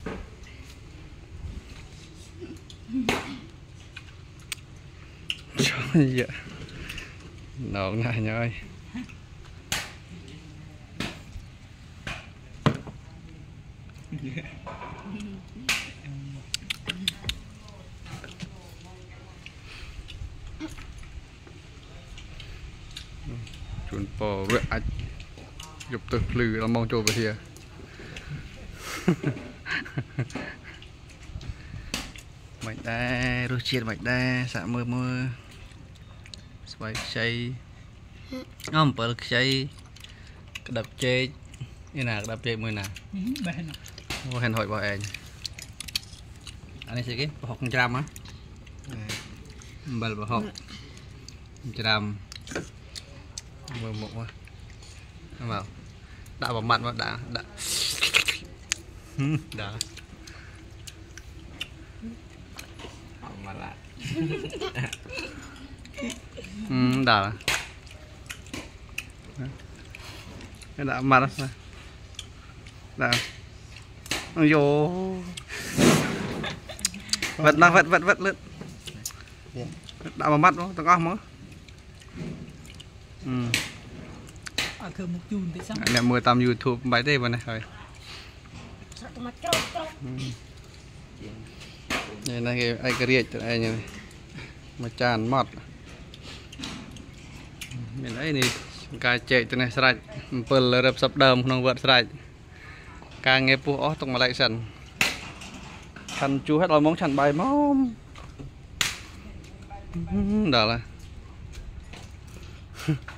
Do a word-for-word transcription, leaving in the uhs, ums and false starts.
Trời ơi, nổ này nhơi. Chuồn bò vợ ạch dục từ lư nó mong trôi về here. Mạch đa rô chiên mạch đa xạ mơ mơ xoay chay không bờ chay đập chơi như nào đập chơi mười nào mua hẹn hỏi bảo anh anh ấy sẽ cái học trăm á bờ bảo học trăm mười một mà vào đã vào mặt mà đã đã đã mà lại ừ, đã cái đã mặt đó đã ôi dồi vật đang vật vật vật lượn đã vào mắt đó tao có không ừ nè mưa tầm YouTube bài đây vào này rồi đây này cái ai cái riết này này mà tràn mót mình đấy này cái chạy từ này sạch bờ rập sập đầm không vượt sạch càng nghe pu ó tung mà lại sần thành chú hết rồi món thành bài món đó là